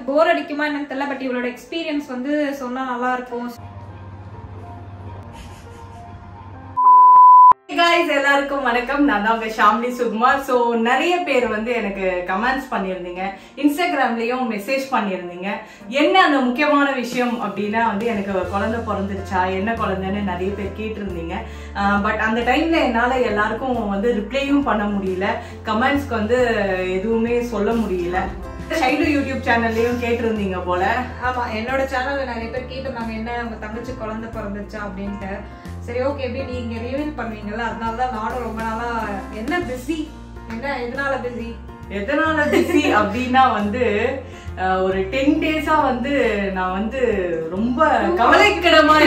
போர் அடிக்குமா என்னன்னு தெரியல, பட் இவளோட எக்ஸ்பீரியன்ஸ் வந்து சொன்னா நல்லா இருக்கும். guys எல்லாருக்கும் வணக்கம். நான் தான் உங்க ஷாம்லி சுகுமார். சோ நிறைய பேர் வந்து எனக்கு கமெண்ட்ஸ் பண்ணியிருந்தீங்க, இன்ஸ்டாகிராம்லயும் மெசேஜ் பண்ணியிருந்தீங்க. என்ன அந்த முக்கியமான விஷயம் அப்படின்னா வந்து எனக்கு குழந்தை பிறந்துருச்சா, என்ன குழந்தைன்னு நிறைய பேர் கேட்டிருந்தீங்க. பட் அந்த டைம்ல என்னால எல்லாருக்கும் வந்து ரிப்ளையும் பண்ண முடியல, கமெண்ட்ஸ்க்கு வந்து எதுவுமே சொல்ல முடியல. சைல்டு யூடியூப் சேனல்லையும் கேட்டிருந்தீங்க போல. ஆமா, என்னோட சேனல்ல நிறைய பேர் கேட்டிருந்தாங்க என்ன உங்க தங்கச்சி குழந்தை பிறந்துச்சா அப்படின்ட்டு. சரி ஓகே, எப்படி நீங்க ரிவீல் பண்ணுவீங்கல்ல, அதனாலதான் நானும் ரொம்ப நாளா என்ன பிஸி, என்ன எதனால பிஸி அப்படின்னா வந்து ஒரு 10 days வந்து நான் வந்து ரொம்ப கவலைக்கிடமா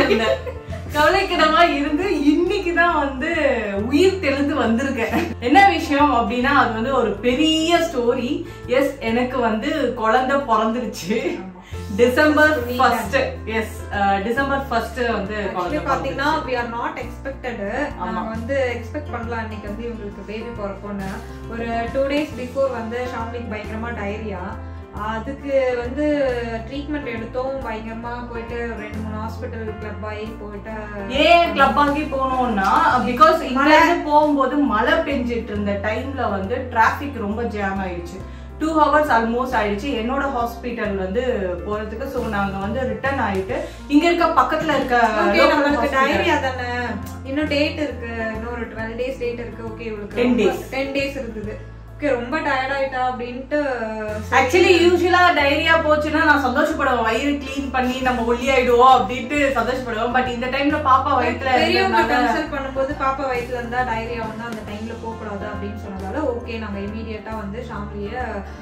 இருந்து இன்னைக்குதான் வந்து உயிர் தெளிந்து வந்திருக்கேன். என்ன விஷயம் அப்படின்னா அது வந்து ஒரு பெரிய ஸ்டோரி. எஸ், எனக்கு வந்து குழந்தை பிறந்துருச்சு December 1st. S, December 1st வந்து பாத்தீங்கன்னா we are not expected. நாங்க வந்து எக்ஸ்பெக்ட் பண்ணலாம் இன்னைக்கு வந்து இவங்களுக்கு பேபி பிறக்கும்னு. ஒரு 2 days பிஃபோர் வந்து ஷாம்லிக்கு பயங்கரமா டயரியா, அதுக்கு வந்து ட்ரீட்மெண்ட் எடுத்தோம். பயங்கரமா போயிட்டு 2-3 ஹாஸ்பிட்டல் கிளப் ஆகி போயிட்டு. ஏன் கிளப் ஆகி போனோம்னா பிகாஸ் இங்க இருந்து போகும்போது மழை பெஞ்சிட்டு இருந்த டைம்ல வந்து டிராபிக் ரொம்ப ஜாம் ஆயிடுச்சு. 2 hours ஆல்மோஸ்ட் ஆயிடுச்சு என்னோட ஹாஸ்பிட்டல் வந்து போறதுக்கு. சோ நாங்க வந்து ரிட்டர்ன் ஆயிட்டு இங்க இருக்க பக்கத்துல இருக்க நம்மளுக்கு டயரியா தானே, இன்னும் டேட் இருக்கு, இன்னும் ஒரு 12 days டேட் இருக்கு. ஓகே, உங்களுக்கு 10 days இருந்தது. ரொம்ப டயர்ட் ஆயிட்டா அப்படின்ட்டு. ஆக்சுவலி யூசுவலா டயரியா போச்சுன்னா நான் சந்தோஷப்படுவேன், வயிறு கிளீன் பண்ணி நம்ம ஒல்லி ஆயிடுவோம் அப்படின்ட்டு சந்தோஷப்படுவோம். பட் இந்த டைம்ல பாப்பா வயிற்றுல கன்சல்ட் பண்ணும்போது பாப்பா வயிற்றுல இருந்தா டயரியா வந்து அந்த டைம்ல போக கூடாது அப்படின்னு சொன்னதால ஓகே நாங்க இமீடியட்டா வந்து ஷாம்லிய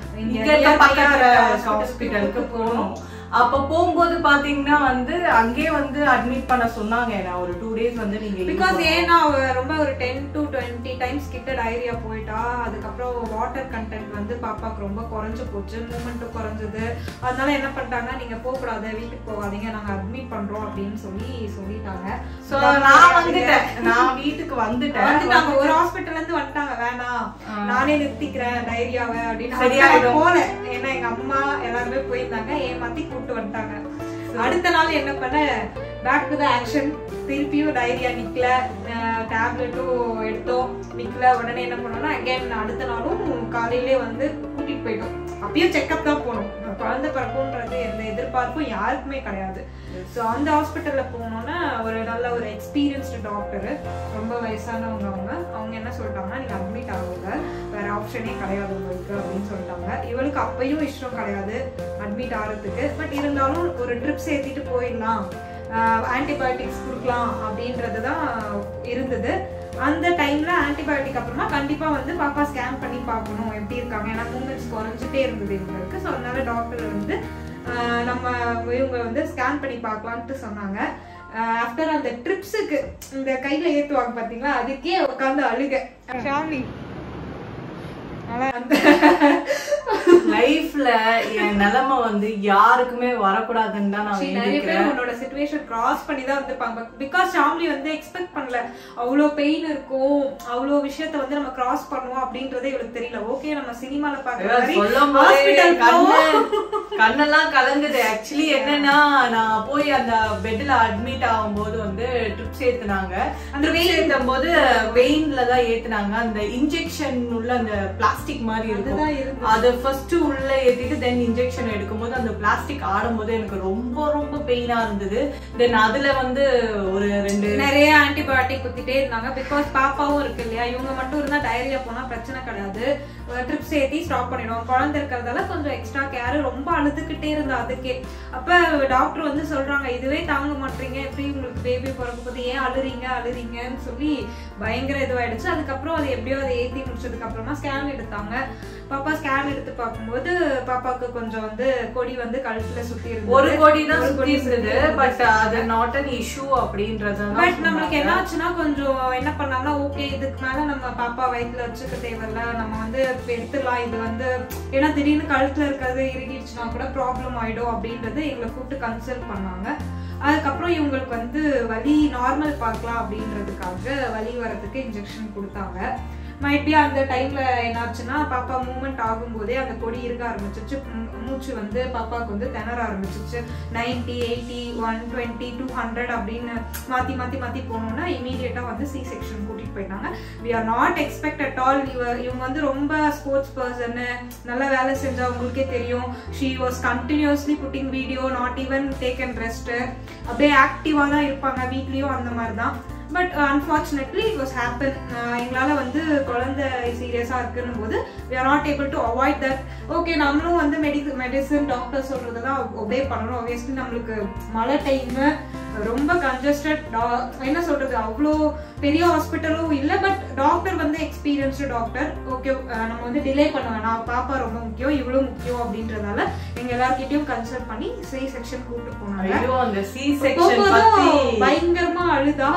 ஹாஸ்பிட்டலுக்கு போனோம். அப்ப போகும்போது பாத்தீங்கன்னா வந்து அங்கேயே வந்து அட்மிட் பண்ண சொன்னாங்க. நான் ஒரு 2 days வந்து நீங்க பிகாஸ் ஏன்னா ரொம்ப ஒரு 10 to 20 times கிட்ட டயரியா போயிட்டா. அதுக்கப்புறம் வாட்டர் கண்டென்ட் வந்து பாப்பாக்கு ரொம்ப குறைஞ்சு போச்சு, மூமெண்ட்டும் குறைஞ்சது. அதனால என்ன பண்ணிட்டாங்க, நீங்க போக கூடாது, வீட்டுக்கு போகாதீங்க, நாங்க அட்மிட் பண்றோம் அப்படின்னு சொல்லிட்டாங்க. சோ நான் வந்துட்டேன், நான் வீட்டுக்கு வந்துட்டேன். ஒரு ஹாஸ்பிட்டல்ல இருந்து வந்துட்டாங்க, வேணாம் நானே நிறுத்திக்கிறேன் டயரியாவை அப்படின்னு. சரியா போல, ஏன்னா எங்க அம்மா எல்லாருமே போயிருந்தாங்க, ஏமாத்தி கூட்டு வந்துட்டாங்க. அடுத்த நாள் என்ன பண்ண, பேக் டு த ஆக்ஷன். திருப்பியும் டயரியா நிக்கல, டேப்லெட்டும் எடுத்தோம், நிக்கல. உடனே என்ன பண்ணோம்னா அகைன் அடுத்த நாளும் காலையிலே வந்து கூட்டிட்டு போயிட்டோம். அப்பயும் செக்அப் தான் போனோம். குழந்தை பிறக்கும்ன்றது எந்த எதிர்பார்ப்பும் யாருக்குமே கிடையாது. ஸோ அந்த ஹாஸ்பிட்டல்ல போனோன்னா ஒரு நல்ல ஒரு எக்ஸ்பீரியன்ஸ்டு டாக்டர், ரொம்ப வயசானவங்க. அவங்க என்ன சொல்லிட்டாங்கன்னா நீங்க அட்மிட் ஆகுங்க, வேற ஆப்ஷனே கிடையாது உங்களுக்கு அப்படின்னு சொல்லிட்டாங்க. இவளுக்கு அப்பயும் இஷ்டம் கிடையாது அட்மிட் ஆகிறதுக்கு. பட் இருந்தாலும் ஒரு ட்ரிப்ஸ் ஏற்றிட்டு போயிடலாம், ஆன்டிபயோட்டிக்ஸ் கொடுக்கலாம் அப்படின்றது தான் இருந்தது. அந்த டைம்ல ஆன்டிபயோட்டிக் அப்புறமா கண்டிப்பா வந்து பாப்பா ஸ்கேன் பண்ணி பார்க்கணும் எப்படி இருக்காங்க, ஏன்னா மூமெண்ட்ஸ் குறைஞ்சிட்டே இருந்தது இவங்களுக்கு. ஸோ அதனால டாக்டர் வந்து நம்ம இவங்க வந்து ஸ்கேன் பண்ணி பார்க்கலான்ட்டு சொன்னாங்க. ஆஃப்டர் அந்த ட்ரிப்ஸுக்கு இந்த கையில ஏத்துவாங்க பாத்தீங்களா, அதுக்கே உட்காந்து அழுக ஷாம்லி. லைஃப்ல என் நிலைமை வந்து யாருக்குமே வரக்கூடாதுன்னு தான் நான் நினைக்கிறேன். உன்னோட சிச்சுவேஷன் கிராஸ் பண்ணி தான் வந்திருப்பாங்க. பிகாஸ் ஷாம்லி வந்து எக்ஸ்பெக்ட் பண்ணல அவ்வளோ பெயின் இருக்கும், அவ்வளோ விஷயத்த வந்து நம்ம கிராஸ் பண்ணுவோம் அப்படின்றதே இவளுக்கு தெரியல. ஓகே, நம்ம சினிமால கண்ணெல்லாம் கலங்குது. ஆக்சுவலி என்னன்னா நான் போய் அந்த பெட்ல அட்மிட் ஆகும்போது வந்து ட்ரிப்ஸ் ஏத்துனாங்க. அந்த ஏத்தும் போது வெயின்ல தான் ஏத்துனாங்க. அந்த இன்ஜெக்ஷன் உள்ள அந்த பிளாஸ்டிக் மாதிரி இருக்கும், அது ஃபர்ஸ்ட் உள்ள ஏத்திட்டு தென் இன்ஜெக்ஷன் எடுக்கும்போது அந்த பிளாஸ்டிக் ஆடும்போது எனக்கு ரொம்ப ரொம்ப பெயினா இருந்தது. தென் அதுல வந்து ஒரு 2 நிறைய ஆன்டிபயோட்டிக் குத்திட்டே இருந்தாங்க. பிகாஸ் பாப்பாவும் இருக்கு இல்லையா, இவங்க மட்டும் இருந்தா டயரியா போனா பிரச்சனை கிடையாது, ட்ரிப்ஸ் ஏத்தி ஸ்டாப் பண்ணிடுவோம். குழந்தை இருக்கிறதால கொஞ்சம் எக்ஸ்ட்ரா கேர். ரொம்ப அழுதுகிட்டே இருந்தா அதுக்கே. அப்ப டாக்டர் வந்து சொல்றாங்க இதுவே தாங்க மாட்டீங்க, எப்படி உங்களுக்கு பேபி பிறக்க போது, ஏன் அழுறீங்கன்னு சொல்லி பயங்கர இதுவாயிடுச்சு. அதுக்கப்புறம் அது எப்படியோ அதை ஏத்தி முடிச்சதுக்கு அப்புறமா ஸ்கேன் எடுத்தாங்க. பாப்பா ஸ்கேன் எடுத்து பார்க்கும்போது பாப்பாக்கு கொஞ்சம் வந்து கொடி வந்து கழுத்துல சுத்தி இருந்தது. ஒரு கொடி தான் சுத்தி இருந்தது, பட் அது நாட் an issue அப்படின்றது. பட் நம்மளுக்கு என்ன ஆச்சுன்னா கொஞ்சம் என்ன பண்ணாங்கன்னா ஓகே இதுக்கு மேல நம்ம பாப்பா வயிற்றுல வச்சுக்க தேவையில்ல, நம்ம வந்து எடுத்துடலாம். இது வந்து ஏன்னா திடீர்னு கழுத்துல இருக்கிறது இறுகிடுச்சுன்னா கூட ப்ராப்ளம் ஆயிடும் அப்படின்றது எங்களை கூப்பிட்டு கன்சல்ட் பண்ணாங்க. அதுக்கப்புறம் இவங்களுக்கு வந்து வலி நார்மல் பார்க்கலாம் அப்படின்றதுக்காக வலி வரதுக்கு இன்ஜெக்ஷன் கொடுத்தாங்க. மைட் பி அந்த டைம்ல என்னாச்சுன்னா பாப்பா மூவ்மெண்ட் ஆகும்போதே அந்த கொடி இருக்க ஆரம்பிச்சிச்சு, மூச்சு வந்து பாப்பாவுக்கு வந்து திணற ஆரம்பிச்சிச்சு. 90, 80, 120, 200 அப்படின்னு மாத்தி மாத்தி மாத்தி போனோம்னா இமீடியட்டா வந்து சி செக்ஷன் கூட்டிட்டு போயிட்டாங்க. We are not expect at all. இவங்க வந்து ரொம்ப ஸ்போர்ட்ஸ் பர்சன், நல்லா வேலை செஞ்சா உங்களுக்கே தெரியும். She was continuously putting video, not even take and rest, அப்படியே ஆக்டிவா தான் இருப்பாங்க வீட்லயும் அந்த மாதிரி தான். But unfortunately it was happen. எங்களால் வந்து குழந்தை சீரியஸாக இருக்குன்னு போது we are not able to avoid that. Okay, நம்மளும் வந்து மெடிசன் டாக்டர் சொல்றது தான் ஒபே பண்ணணும். ஆப்வியஸ்லி நம்மளுக்கு மழை டைமு, ரொம்ப கன்ஜஸ்டட், என்ன சொல்றது, அவ்வளோ பெரிய ஹாஸ்பிட்டலும் இல்லை. பட் டாக்டர் வந்து எக்ஸ்பீரியன்ஸ்டு டாக்டர். ஓகே, நம்ம வந்து டிலே பண்ண வேணாம், பாப்பா ரொம்ப முக்கியம், இவ்வளோ முக்கியம் அப்படின்றதால எங்க எல்லார்கிட்டயும் கன்சல்ட் பண்ணி சி செக்ஷன் கூப்பிட்டு போனாங்க. பயங்கரமா அழுதா.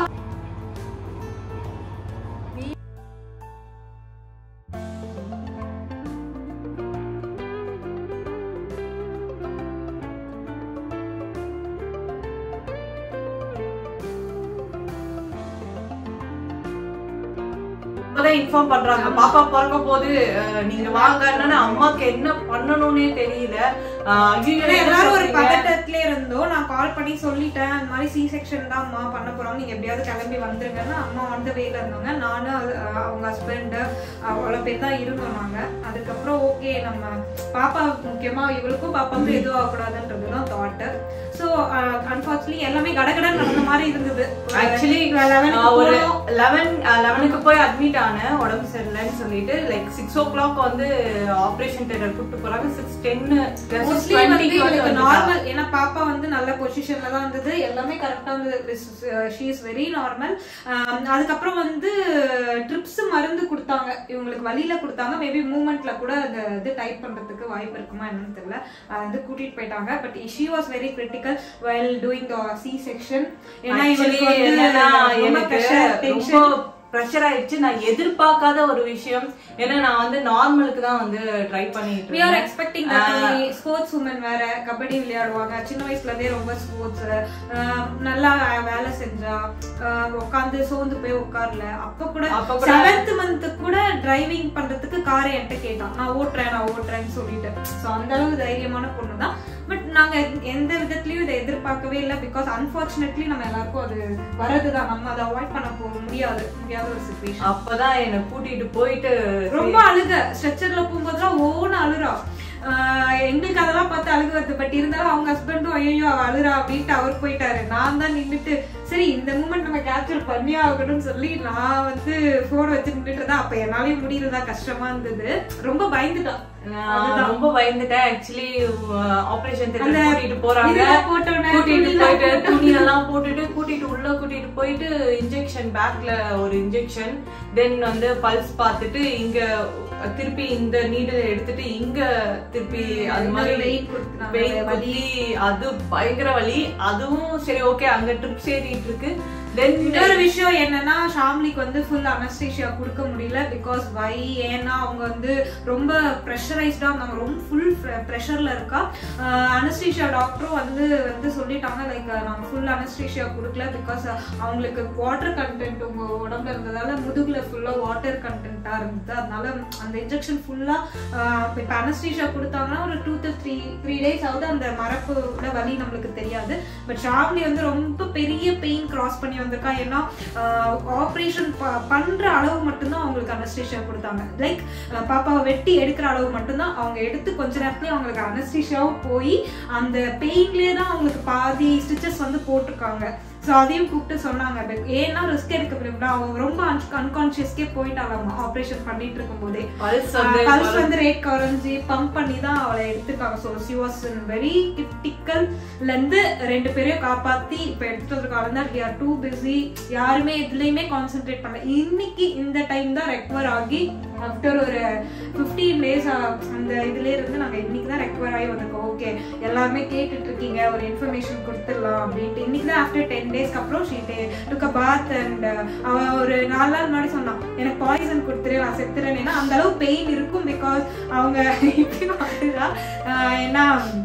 இன்ஃபார்ம் பண்றாங்க பாப்பா பிறக்க போது நீங்க வாங்கன்னா அம்மாக்கு என்ன பண்ணணும்னே தெரியல. எல்லாரும் ஒரு பதட்டத்திலே இருந்தோம். நான் கால் பண்ணி சொல்லிட்டேன், அந்த மாதிரி சி செக்ஷன் தான் அம்மா பண்ண போறோம், நீங்க எப்படியாவது கிளம்பி வந்துருங்கன்னா. அம்மா வந்து வேல இருந்தாங்க, நானும் அவங்க ஹஸ்பண்ட் அவ்வளவு பேர் தான் இருந்தோம் நாங்க. அதுக்கப்புறம் ஓகே, நம்ம பாப்பா முக்கியமா, இவளுக்கும் பாப்பாவுக்கும் எதுவும் ஆகக்கூடாதுன்றதுதான் தாட். ஸோ அன்பார்ச்சுனேட்லி எல்லாமே கடகடன் நடந்த மாதிரி இருந்தது. ஆக்சுவலி ஒரு 11க்கு போய் அட்மிட் ஆனேன், உடம்பு சரியில்லைன்னு சொல்லிட்டு. லைக் 6 o'clock வந்து ஆபரேஷன் தியேட்டர் கூப்பிட்டு போறாங்க. 6:10 நார்மல். ஏன்னா பாப்பா வந்து நல்ல பொசிஷன்ல தான் இருந்தது, எல்லாமே கரெக்டா இருந்தது. She is very normal. அதுக்கப்புறம் வந்து ட்ரிப்ஸ் மருந்து கொடுத்தாங்க, இவங்களுக்கு வழியில கொடுத்தாங்க. மேபி மூவ்மெண்ட்ல கூட அந்த இது டைப் பண்றதுக்கு வாய்ப்பு இருக்குமா என்னன்னு தெரியல. அது வந்து கூட்டிட்டு போயிட்டாங்க. But she was very critical while doing the C-section. ஏன்னா இவளுக்கு வந்து பிரஷர் ஆயிடுச்சு. நான் எதிர்பார்க்காத ஒரு விஷயம். ஏன்னா நான் வந்து நார்மலுக்கு தான் வந்து ட்ரை பண்ணிட்டு we are expecting that sports woman வேற, கபடி விளையாடுவாங்க, சின்ன வயசுல இருந்தே ரொம்ப ஸ்போர்ட்ஸ், நல்லா வேலை செஞ்சா, உட்காந்து சோர்ந்து போய் உட்கார்ல. அப்ப கூட 7th month கூட டிரைவிங் பண்றதுக்கு காரை என்கிட்ட கேட்டான், நான் ஓட்டுறேன்னு சொல்லிட்டு. சோ அந்த அளவுக்கு தைரியமான பொண்ணு தான். பட் நாங்க எந்த விதத்திலயும் இதை எதிர்பார்க்கவே இல்லை. பிகாஸ் அன்பார்ச்சுனேட்லி நம்ம எல்லாருக்கும் அது வரதுதான், நம்ம அதை அவாய்ட் பண்ண முடியாத ஒரு சிச்சுவேஷன். அப்பதான் என்ன கூட்டிட்டு போயிட்டு ரொம்ப அழுக, ஸ்ட்ரெச்சர்ல போகும்போதுலாம் ஓன்னு அழுறா. எங்களுக்கு அதெல்லாம் பார்த்து அழுகு வருது. பட் இருந்தாலும் அவங்க ஹஸ்பண்டும் ஐயோ அவ அழுறா அப்படின்ட்டு அவர் போயிட்டாரு. நான் தான் நின்றுட்டு சரி இந்த மூமெண்ட் நம்ம கேப்சர் பண்ணி ஆகணும்னு சொல்லி நான் வந்து போன் வச்சு நின்றுட்டு இருந்தேன். அப்ப என்னாலயும் முடியலதான், கஷ்டமா இருந்தது. ரொம்ப பயந்துட்டான், ரொம்ப பயந்துட்டேன். ஆக்சுவலி ஆபரேஷன் கூட்டிட்டு போறாங்க, கூட்டிட்டு போயிட்டு துணி எல்லாம் போட்டுட்டு உள்ள கூட்டிட்டு போயிட்டு இன்ஜெக்ஷன், பேக்ல ஒரு இன்ஜெக்ஷன், தென் வந்து பல்ஸ் பார்த்துட்டு இங்க திருப்பி இந்த நீடில் எடுத்துட்டு இங்க திருப்பி அது மாதிரி வலி, அது பயங்கர வலி. அதுவும் சரி ஓகே, அங்க ட்ரிப்ஸ் ஏறிட்டு இருக்கு. இன்னொரு விஷயம் என்னன்னா, ஷாம்லிக்கு வந்து ஃபுல் அனஸ்தீசியா கொடுக்க முடியல. பிகாஸ் ஏன்னா அவங்க வந்து ரொம்ப ப்ரெஷரைஸ்டா இருந்தாங்க, ரொம்ப ஃபுல் ப்ரெஷர்ல இருக்கா. அனஸ்தீசியா டாக்டரும் வந்து சொல்லிட்டாங்க, லைக் நாங்க ஃபுல் அனஸ்தீசியா கொடுக்கல. பிகாஸ் அவங்களுக்கு வாட்டர் கண்டென்ட் உங்க உடம்புல இருந்ததால முதுகுல ஃபுல்லா வாட்டர் கண்டென்ட்டா இருந்தது. அதனால அந்த இன்ஜெக்ஷன் ஃபுல்லா இப்ப அனஸ்தீசியா கொடுத்தாங்கன்னா ஒரு 2 to 3 days ஆகுது, அந்த மரப்போட வலி நம்மளுக்கு தெரியாது. பட் ஷாம்லி வந்து ரொம்ப பெரிய பெயின் கிராஸ் பண்ணி வந்திருக்கா. ஏன்னா ஆபரேஷன் பண்ற அளவு மட்டும்தான் அவங்களுக்கு அனஸ்தீசியா கொடுத்தாங்க. லைக் பாப்பாவை வெட்டி எடுக்கிற அளவு மட்டும்தான் அவங்க எடுத்து கொஞ்ச நேரத்துலயே அவங்களுக்கு அனஸ்தீசியாவும் போய் அந்த பெயின்லயே தான் அவங்களுக்கு பாதி ஸ்டிச்சஸ் வந்து போட்டிருக்காங்க. ஸோ அதையும் கூப்பிட்டு சொன்னாங்க. ஏன்னா ரிஸ்க் எடுக்க விரும்பல, அவங்க ரொம்ப அன்கான்சியஸ்கே போயிட்டாங்க ஆப்ரேஷன் பண்ணிட்டு இருக்கும் போதே. பல்ஸ் வந்து ரேட் குறைஞ்சி பம்ப் பண்ணி தான் அவளை எடுத்துருக்காங்க. ஸோ ஷி வாஸ் வெரி கிரிட்டிக்கல்ல இருந்து 2 பேரையும் காப்பாத்தி இப்ப எடுத்துட்டு வந்திருக்காங்க. தான் வி ஆர் டூ பிஸி, யாருமே எதுலையுமே கான்சென்ட்ரேட் பண்ணல. இன்னைக்கு இந்த டைம் தான் ரெக்கவர் ஆகி ஆஃப்டர் ஒரு 15 days அந்த இதுல இருந்து நாங்க இன்னைக்கு தான் ரெக்கவர் ஆகி வந்திருக்கோம். ஓகே எல்லாருமே கேட்டுட்டு இருக்கீங்க, ஒரு இன்ஃபர்மேஷன் கொடுத்துடலாம் அப்படின்ட்டு. இன்னைக்கு தான் ஆஃப்டர் 10 days அப்புறம் she took a bath and அவ ஒரு 4 நாள் முன்னாடி சொன்னா எனக்கு பாய்சன் கொடுத்துரு நான் செத்துறேன். ஏன்னா அந்த அளவு பெயின் இருக்கும். பிகாஸ் அவங்க இப்படி வந்துடா, ஏன்னா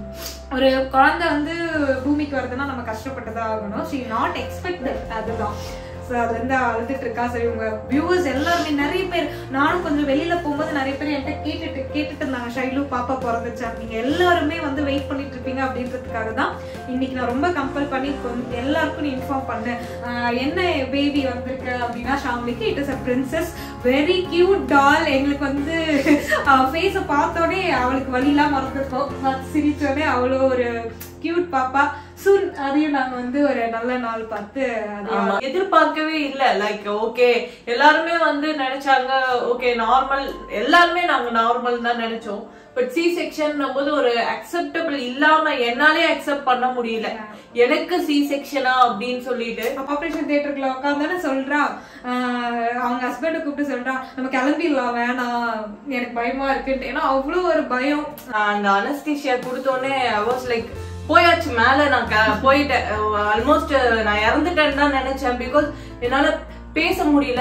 ஒரு குழந்தை வந்து பூமிக்கு வருதுன்னா நம்ம கஷ்டப்பட்டுதான் ஆகணும். she not expect that, அதுதான். ஸோ அது வந்து அழுதுட்டு இருக்கா. சரி உங்க வியூவர்ஸ் எல்லாருமே நிறைய பேர், நானும் கொஞ்சம் வெளியில போகும்போது நிறைய பேர் என்கிட்ட கேட்டுட்டு இருந்தாங்க ஷைலு பாப்பா பிறந்துச்சா, நீங்க எல்லாருமே வந்து வெயிட் பண்ணிட்டு இருப்பீங்க அப்படின்றதுக்காக தான் இன்னைக்கு நான் ரொம்ப கம்பல் பண்ணி எல்லாருக்கும் இன்ஃபார்ம் பண்ணேன். என்ன பேபி வந்திருக்கு அப்படின்னா ஷாம்லிக்கு it is a princess, very cute doll. எங்களுக்கு வந்து ஃபேஸை பார்த்தோடனே அவளுக்கு வழியெல்லாம் மறந்துருக்கோம், சிரிச்சோடனே அவ்வளோ ஒரு கியூட் பாப்பா. சூன் அதையும் நாங்க வந்து ஒரு நல்ல நாள் பார்த்து எதிர்பார்க்கவே இல்ல. லைக் ஓகே எல்லாருமே வந்து நினைச்சாங்க ஓகே நார்மல், எல்லாருமே நாங்க நார்மல் தான் நினைச்சோம். பட் சி செக்ஷன் போது ஒரு அக்செப்டபிள் இல்லாம என்னாலே அக்செப்ட் பண்ண முடியல. எனக்கு சி செக்ஷனா அப்படின்னு சொல்லிட்டு ஆபரேஷன் தியேட்டருக்குள்ள உட்காந்தானே சொல்றா, அவங்க ஹஸ்பண்ட கூப்பிட்டு சொல்றா நம்ம கிளம்பிடலாம் வேணாம் எனக்கு பயமா இருக்குன்ட்டு. ஏன்னா அவ்வளோ ஒரு பயம். அந்த அனஸ்தீசியா கொடுத்தோடனே ஐ வாஸ் லைக் போயாச்சு மேல, நான் போயிட்டேன். ஆல்மோஸ்ட் நான் இறந்துட்டேன்னு தான் நினைச்சேன். பிகாஸ் என்னால பேச முடியல,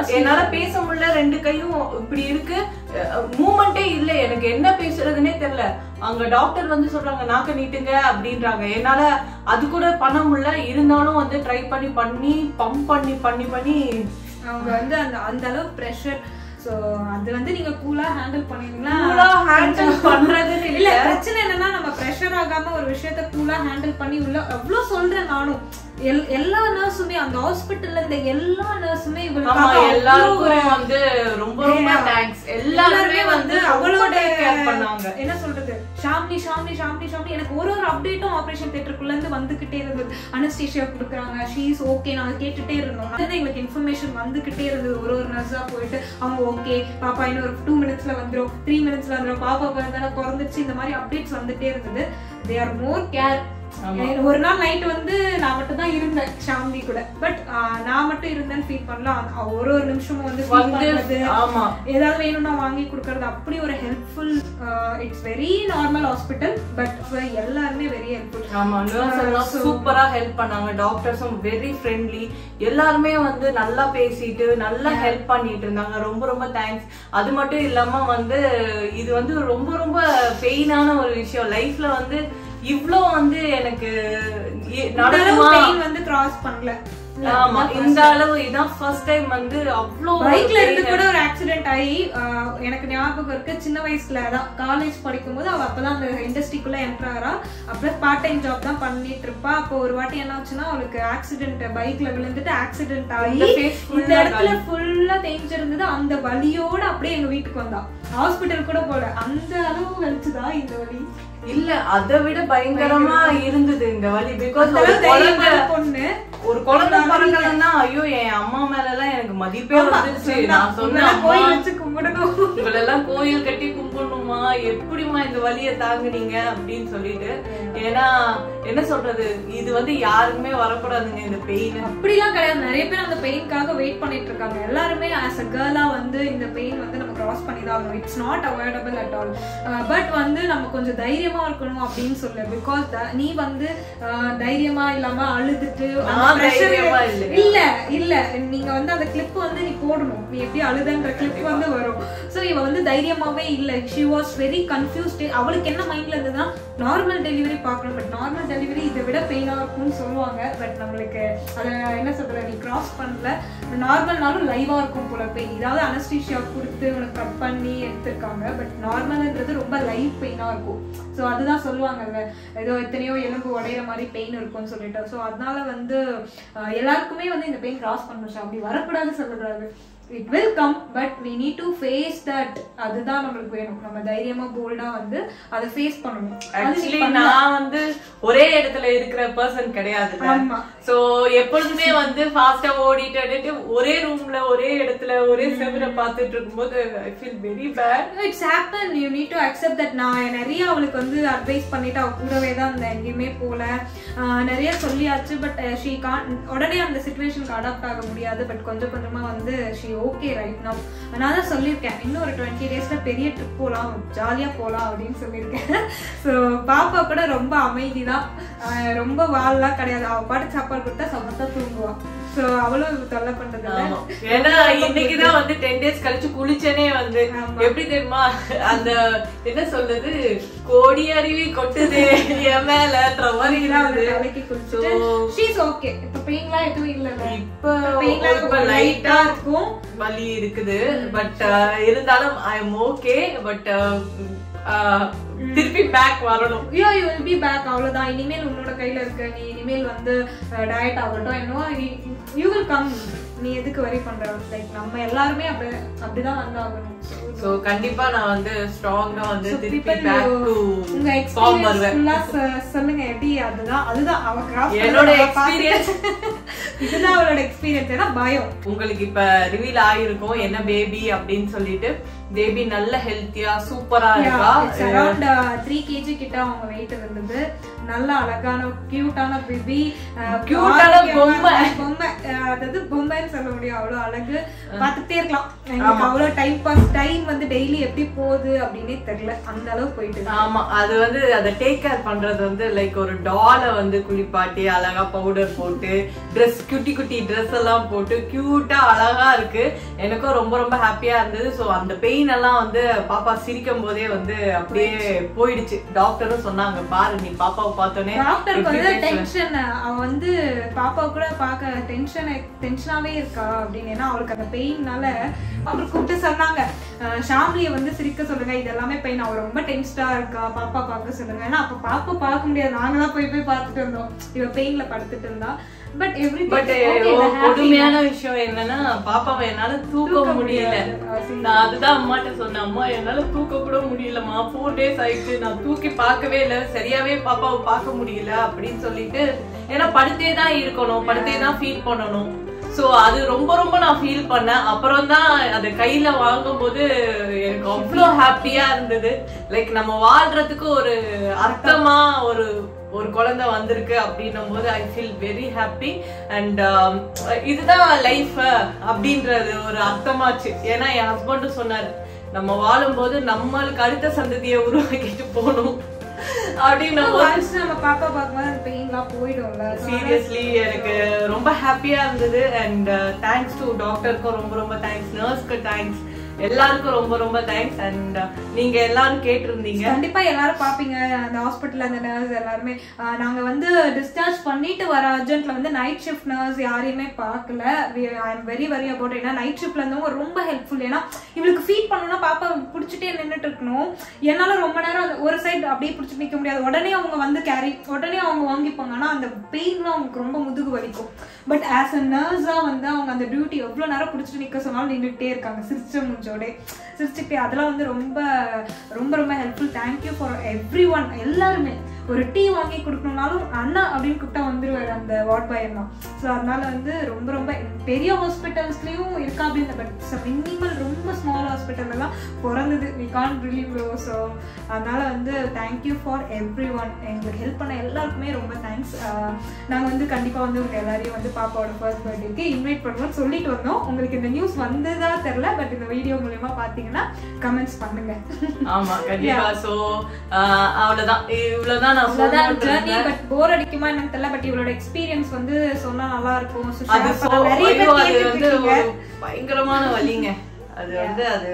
ரெண்டு கையும் இப்படி இருக்கு, மூமெண்டே இல்ல, எனக்கு என்ன பேசுறதுன்னே தெரியல. அங்க டாக்டர் வந்து சொல்றாங்க நாக்க நீட்டுங்க அப்படின்றாங்க. என்னால அது கூட பண்ண முடியல. இருந்தாலும் வந்து ட்ரை பண்ணி பம்ப் பண்ணி அவங்க வந்து அந்த அளவு பிரஷர். சோ அது வந்து நீங்க கூலா ஹேண்டில் பண்ணுவீங்களா? கூலா ஹேண்டில் பண்றது இல்ல. பிரச்சனை என்னன்னா நம்ம பிரஷர் ஆகாம ஒரு விஷயத்த கூலா ஹேண்டில் பண்ணி உள்ள அவ்வளவு சொல்றேன். நானும் எல்லா நர்ஸுமே அந்த ஹாஸ்பிட்டல்ல இந்த எல்லா நர்ஸுமே எல்லாருக்கும் வந்து ரொம்ப ரொம்ப தேங்க்ஸ். எல்லாருமே வந்து அவளோட கேர் பண்ணாங்க. என்ன சொல்றது, ஷாம்லி எனக்கு ஒரு அப்டேட்டும் ஆபரேஷன் தியேட்டருக்குள்ள இருந்து வந்துகிட்டே இருந்தது. அனஸ்தீசியா கொடுக்குறாங்க, ஷீ இஸ் ஓகே, நாங்க கேட்டுட்டே இருந்தோம். அதான் எங்களுக்கு இன்ஃபர்மேஷன் வந்துகிட்டே இருந்தது. ஒரு நர்ஸா போயிட்டு அவங்க ஓகே பாப்பா இன்னும் ஒரு 2 minutesல வந்துரும், 3 minutesல வந்துரும், பாப்பா பிறந்துருச்சு, இந்த மாதிரி அப்டேட்ஸ் வந்துட்டே இருந்தது. They are more care. ஒரு நாள் நைட் வந்து நான் மட்டும் தான் இருந்தேன் ஷாம்லி கூட. பட் நான் மட்டும் இருந்தேன்னு ஃபீல் பண்ணலாம். ஒரு நிமிஷமும் வந்து ஏதாவது வேணும்னா வாங்கி கொடுக்கறது அப்படி ஒரு helpful. It's very normal hospital but எல்லாருமே வெரி ஹெல்ப்ஃபுல். ஆமா, நர்ஸ் எல்லாம் சூப்பரா ஹெல்ப் பண்ணாங்க. டாக்டர்ஸும் வெரி ஃப்ரெண்ட்லி. எல்லாருமே வந்து நல்லா பேசிட்டு நல்லா ஹெல்ப் பண்ணிட்டு இருந்தாங்க. ரொம்ப ரொம்ப தேங்க்ஸ். அது மட்டும் இல்லாம வந்து இது வந்து ரொம்ப ரொம்ப பெயினான ஒரு விஷயம். லைஃப்ல வந்து இவ்ளோ வந்து எனக்கு வந்து கிராஸ் பண்ணல. ஆமா, இந்த அளவு இதான் ஃபர்ஸ்ட் டைம் வந்து அவ்ளோ பைக்ல இருந்து கூட ஒரு ஆக்சிடென்ட் ஆகி எனக்கு ஞாபகம் இருக்கு. சின்ன வயசுல தான் காலேஜ் படிக்கும் போது அவ அப்பதான் அந்த இண்டஸ்ட்ரிக்குள்ள என்டர் ஆகிறா. அப்புறம் பார்ட் டைம் ஜாப் தான் பண்ணிட்டு இருப்பா. அப்போ ஒரு வாட்டி என்ன ஆச்சுன்னா அவளுக்கு ஆக்சிடென்ட், பைக்ல விழுந்துட்டு ஆக்சிடென்ட் ஆகி இந்த இடத்துல ஃபுல்லா தேஞ்சிருந்தது. அந்த வலியோட அப்படியே எங்க வீட்டுக்கு வந்தா. ஹாஸ்பிட்டல் கூட போல, அந்த அளவு வலிச்சுதான் இந்த வலி. இல்ல அதை விட பயங்கரமா இருந்தது இந்த வலி. பிகாஸ் ஒரு குழந்தை பிறக்கலன்னா ஐயோ என் அம்மா மேல எல்லாம் எனக்கு மதிப்பே வந்துருச்சு. நான் சொன்னேன் இவளெல்லாம் கோயில் கட்டி கும்பிடணுமா, எப்படிமா இந்த வலியை தாங்குனீங்க அப்படின்னு சொல்லிட்டு. ஏன்னா என்ன சொல்றது, இது வந்து யாருக்குமே வரக்கூடாதுங்க இந்த பெயின். அப்படிலாம் கிடையாது. நிறைய பேர் அந்த பெயின்காக வெயிட் பண்ணிட்டு இருக்காங்க. எல்லாருமே ஆஸ் அ கேர்லா வந்து இந்த பெயின் வந்து நம்ம கிராஸ் பண்ணி தான் ஆகணும். It's not avoidable at all. But வந்து நம்ம கொஞ்சம் தைரியமா இருக்கணும் அப்படின்னு சொல்லு. பிகாஸ் நீ வந்து தைரியமா இல்லாம அழுதுட்டு இல்ல நீங்க வந்து அந்த கிளிப் வந்து நீ போடணும். நீ எப்படி அழுதுன்ற கிளிப் வந்து வரும். சோ இவ வந்து தைரியமாவே இல்ல. she was very confused. அவளுக்கு என்ன மைண்ட்ல இருந்ததுன்னா நார்மல் டெலிவரி பார்க்கணும். பட் நார்மல் டெலிவரி இதை விட பெயினா இருக்கும்னு சொல்லுவாங்க. பட் நம்மளுக்கு அதை என்ன சொல்ற, நீ கிராஸ் பண்ணல. நார்மல்னாலும் லைவா இருக்கும் போல பெயின். இதாவது அனஸ்தீசியா கொடுத்து உனக்கு கட் பண்ணி எடுத்திருக்காங்க. பட் நார்மல்ன்றது ரொம்ப லைவ் பெயினா இருக்கும். ஸோ அதுதான் சொல்லுவாங்கல்ல, ஏதோ எத்தனையோ எலும்பு உடையிற மாதிரி பெயின் இருக்கும்னு சொல்லிட்டு. ஸோ அதனால வந்து எல்லாருக்குமே வந்து இந்த பெயின் கிராஸ் பண்ணணும். அப்படி வரக்கூடாதுன்னு சொல்லக்கூடாது. It will come but we need to face that. அதுதான் நமக்கு வேணும். நம்ம தைரியமா போல்டா வந்து அதை ஃபேஸ் பண்ணணும். Actually நான் வந்து ஒரே இடத்துல இருக்கிற பர்சன் கிடையாது. சோ எப்பொழுதுமே வந்து ஃபாஸ்டா ஓடிட்டு ஒரே ரூம்ல ஒரே இடத்துல ஒரே செவரை பார்த்துட்டு இருக்கும்போது I feel very bad. It's happened. You need to accept that. நான் நிறைய அவளுக்கு வந்து அட்வைஸ் பண்ணிட்டு அவ கூடவே தான் இந்த எங்கேயுமே போல நிறைய சொல்லியாச்சு. பட் she can't உடனே அந்த சிச்சுவேஷனுக்கு அடாப்ட் ஆக முடியாது. பட் கொஞ்சம் கொஞ்சமா வந்து she okay right now. நான் தான் சொல்லியிருக்கேன் இன்னும் ஒரு 20 daysல பெரிய ட்ரிப் போகலாம், ஜாலியா போகலாம் அப்படின்னு சொல்லியிருக்கேன். ஸோ பாப்பா கூட ரொம்ப அமைதிதான், ரொம்ப வாழலாம் கிடையாது. அவ பாட்டு சாப்பாடு கொடுத்தா சமத்தா தூங்குவான். சோ அவளும் தொல்லை பண்றது இல்ல. ஏன்னா இன்னைக்குதான் வந்து 10 days கழிச்சு குளிச்சனே வந்து எப்படி தெரியுமா அந்த என்ன சொல்றது கோடி அருவி கொட்டுதே என் மேலன்ற மாதிரி தலைக்கு குளிச்சுட்டு ஷீஸ் ஓகே. இப்ப பெயின்லாம் எதுவும் இல்ல. இப்ப லைட்டா இருக்கும் வலி இருக்குது. பட் இருந்தாலும் ஐ எம் ஓகே. பட் திருப்பி பேக் வரணும். You will be back. அவ்வளவுதான். இனிமேல் உன்னோட கையில இருக்க. நீ இனிமேல் வந்து டயட் ஆகட்டும் என்னவோ யூ வில் கம். நீ எதுக்கு வரி பண்ற? லைக் நம்ம எல்லாருமே அப்படிதான் வந்தாகணும். சோ கண்டிப்பா நான் வந்து ஸ்ட்ராங்கா வந்து திருப்பி பேக் டு உங்க எக்ஸ்பீரியன்ஸ் சொல்லுங்க. எப்படி? அதுதான் என்னோட எக்ஸ்பீரியன்ஸ். இதுதான் அவளோட எக்ஸ்பீரியன்ஸ். ஏன்னா பயம் உங்களுக்கு இப்ப ரிவீல் ஆயிருக்கும் என்ன பேபி அப்படின்னு சொல்லிட்டு. பேபி நல்ல ஹெல்த்தியா சூப்பரா இருக்கா. அரௌண்ட் 3 kg கிட்ட அவங்க வெயிட் இருந்தது. நல்ல அழகான கியூட்டான பேபி. கியூட்டான பொம்மை. அதாவது பொம்மைன்னு சொல்ல முடியும். அவ்வளவு அழகு. பார்த்துட்டே இருக்கலாம். எனக்கு அவ்வளவு டைம் வந்து டெய்லி எப்படி போகுது அப்படின்னே தெரியல. அந்த அளவு போயிட்டு. ஆமா அது வந்து அதை டேக் கேர் பண்றது வந்து லைக் ஒரு டாலை வந்து குளிப்பாட்டி அழகா பவுடர் போட்டு ட்ரெஸ் குட்டி குட்டி ட்ரெஸ் எல்லாம் போட்டு கியூட்டா அழகா இருக்கு. எனக்கும் ரொம்ப ரொம்ப ஹாப்பியா இருந்தது. சோ அந்த பெயின் எல்லாம் வந்து பாப்பா சிரிக்கும் போதே வந்து அப்படியே போயிடுச்சு. டாக்டரும் சொன்னாங்க பாரு நீ பாப்பாவை பார்த்தோன்னே. டாக்டருக்கு வந்து டென்ஷன். அவ வந்து பாப்பா கூட பாக்க டென்ஷனாவே இருக்கா அப்படின்னு. ஏன்னா அவளுக்கு அந்த பெயின்னால அவரு கூப்பிட்டு சொன்னாங்க ஷாம்லிய வந்து சிரிக்க சொல்லுங்க. இது எல்லாமே பெயின். அவ ரொம்ப டென்ஷனா இருக்கா. பாப்பா பார்க்க சொல்லுங்க. ஏன்னா அப்ப பாப்பா பார்க்க முடியாது. நாங்கதான் போய் பார்த்துட்டு இருந்தோம். இவ பெயின்ல படுத்துட்டு இருந்தா. பட் கொடுமையான விஷயம் என்னன்னா பாப்பாவை என்னால தூக்க முடியல. நான் அதுதான் அம்மாட்ட சொன்னேன். அம்மா என்னால தூக்க கூட முடியலமா. 4 days ஆயிடுச்சு. நான் தூக்கி பார்க்கவே இல்லை. சரியாவே பாப்பாவை பார்க்க முடியல அப்படின்னு சொல்லிட்டு. ஏன்னா படுத்தே தான் இருக்கணும். படுத்தே தான் ஃபீல் பண்ணணும். சோ அது ரொம்ப ரொம்ப நான் ஃபீல் பண்ணேன். அப்புறம் தான் அது கையில வாங்கும் போது எனக்கு அவ்வளவு ஹாப்பியா இருந்தது. லைக் நம்ம வாழ்றதுக்கு ஒரு அர்த்தமா ஒரு குழந்தை வந்திருக்கு அப்படின்னும் போது I feel very happy. And இதுதான் லைஃப் அப்படின்றது ஒரு அர்த்தமாச்சு. ஏன்னா என் ஹஸ்பண்டும் சொன்னாரு நம்ம வாழும் போது நம்மளுக்கு அடுத்த சந்ததியை உருவாக்கிட்டு போகணும் அப்படின்னு. பாப்பா பார்க்கும்போது பெயின்லாம் போயிடும்ல. சீரியஸ்லி எனக்கு ரொம்ப ஹாப்பியா இருந்தது. அண்ட் தேங்க்ஸ் டு டாக்டருக்கும் ரொம்ப ரொம்ப தேங்க்ஸ். நர்ஸ்க்கு தேங்க்ஸ். எல்லாருக்கும் ரொம்ப ரொம்ப தேங்க்ஸ். அண்ட் நீங்க எல்லாரும் கேட்டிருந்தீங்க. கண்டிப்பா எல்லாரும் பாப்பீங்க அந்த ஹாஸ்பிட்டல் அந்த நர்ஸ் எல்லாருமே. நாங்க வந்து டிஸ்சார்ஜ் பண்ணிட்டு வர அர்ஜென்ட்ல வந்து நைட் ஷிஃப்ட் நர்ஸ் யாரையுமே பார்க்கல. I am very very about. ஏன்னா நைட் ஷிஃப்ட்ல இருந்தவங்க ரொம்ப ஹெல்ப்ஃபுல். ஏன்னா இவளுக்கு ஃபீட் பண்ணணும்னா பாப்பா பிடிச்சிட்டே நின்றுட்டு இருக்கணும். என்னால ரொம்ப நேரம் ஒரு சைடு அப்படியே பிடிச்சிட்டு நிக்க முடியாது. உடனே அவங்க வந்து உடனே அவங்க வாங்கிப்பாங்க. ஆனா அந்த பெயின்லாம் அவங்களுக்கு ரொம்ப முதுகு வலிக்கும். பட் ஆஸ் அ நர்ஸா வந்து அவங்க அந்த டியூட்டி எவ்வளவு நேரம் பிடிச்சிட்டு நிக்க சொன்னாலும் நின்றுட்டே இருக்காங்க. சிரிச்சுட்டே. அதெல்லாம் வந்து ரொம்ப ரொம்ப ரொம்ப helpful. Thank you for everyone. எல்லாருமே ஒரு டீ வாங்கி கொடுக்கணும்னாலும் அண்ணா அப்படின்னு கூப்பிட்டா வந்துருவாரு அந்த வார்ட் பாய் அண்ணா. ஸோ அதனால வந்து ரொம்ப ரொம்ப பெரிய ஹாஸ்பிட்டல்ஸ்லயும் இருக்கா அப்படின்னு. பட் மினிமல் ரொம்ப ஸ்மால் ஹாஸ்பிட்டல்லாம் பிறந்தது. We can't relieve. ஸோ அதனால வந்து தேங்க்யூ ஃபார் எவ்ரி ஒன். எங்களுக்கு ஹெல்ப் பண்ண எல்லாருக்குமே ரொம்ப தேங்க்ஸ். நாங்கள் வந்து கண்டிப்பாக வந்து உங்க எல்லாரையும் வந்து பாப்பாவோட ஃபர்ஸ்ட் பர்த்டேக்கு இன்வைட் பண்ணுவோம் சொல்லிட்டு வந்தோம். உங்களுக்கு இந்த நியூஸ் வந்ததா தெரியல. பட் இந்த வீடியோ மூலமா பாத்தீங்கன்னா கமெண்ட்ஸ் பண்ணுங்க. ஆமா கண்டிப்பா. சோ அவ்வளவுதான். இவ்வளவுதான் நான் ஜர்னி. பட் போர் அடிக்குமா என்னன்னு தெரியல. பட் இவளோட எக்ஸ்பீரியன்ஸ் வந்து சொன்னா நல்லா இருக்கும். அது வந்து பயங்கரமான வலிங்க. அது வந்து அது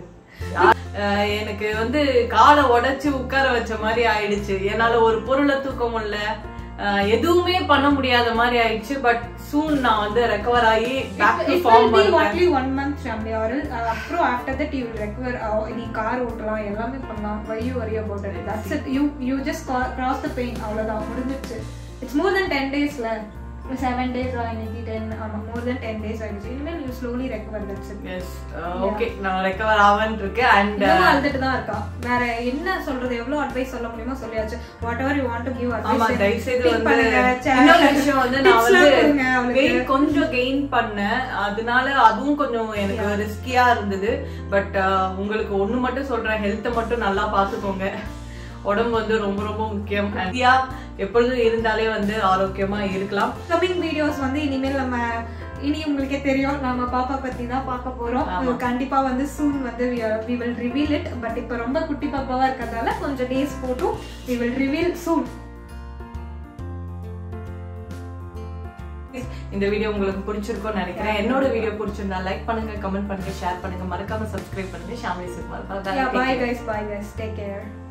எனக்கு வந்து காலை உடைச்சு உட்கார வச்ச மாதிரி ஆயிடுச்சு. என்னால ஒரு பொருளை தூக்க முடியல. எதுவுமே பண்ண முடியாத மாதிரி ஆயிடுச்சு. பட் சூன் நான் வந்து ரெக்கவர் ஆகி பேக் டு ஃபார்ம் வருவேன். only 1 month family or அப்புறம் after that you will recover. நீ கார் ஓட்டலாம் எல்லாமே பண்ணலாம். why you worry about it? That's it. you just cross the pain. அவ்வளவுதான் முடிஞ்சிச்சு. It's more than 10 days la. 7 days இன்னைக்கு 10 ஆமா more than 10 days ஆயிடுச்சு. இனிமேல் you slowly recover. That's it. Yes. Okay. நான் ரெக்கவர் ஆவன் இருக்கேன். and அழுதுட்டு தான் இருக்கா. வேற என்ன சொல்றது? எவ்வளவு அட்வைஸ் சொல்ல முடியுமோ சொல்லியாச்சு. whatever you want to give advice. ஆமா தயவு செய்து வந்து இன்னொரு விஷயம் வந்து நான் வந்து weight கொஞ்சம் கெயின் பண்ணேன். அதனால அதுவும் கொஞ்சம் எனக்கு ரிஸ்கியா இருந்தது. பட் உங்களுக்கு ஒண்ணு மட்டும் சொல்றேன். ஹெல்த் மட்டும் நல்லா பாத்துக்கோங்க. உடம்பு வந்து ரொம்ப ரொம்ப முக்கியம். எப்பொழுதும் இருந்தாலே வந்து ஆரோக்கியமா இருக்கலாம். கமிங் வீடியோஸ் வந்து இனிமேல் நம்ம இனி உங்களுக்கே தெரியும் நம்ம பாப்பா பத்தி தான் பார்க்க போறோம். கண்டிப்பா வந்து சூன் வந்து we will reveal it. But இப்ப ரொம்ப குட்டி பாப்பாவா இருக்கறதால கொஞ்சம் டேஸ் போட்டும் we will reveal soon. இந்த வீடியோ உங்களுக்கு பிடிச்சிருக்கும்னு நினைக்கிறேன். என்னோட வீடியோ பிடிச்சிருந்தா லைக் பண்ணுங்க, கமெண்ட் பண்ணுங்க, ஷேர் பண்ணுங்க, மறக்காம சப்ஸ்கிரைப் பண்ணுங்க. Shamli Sukumar. Bye guys, take care.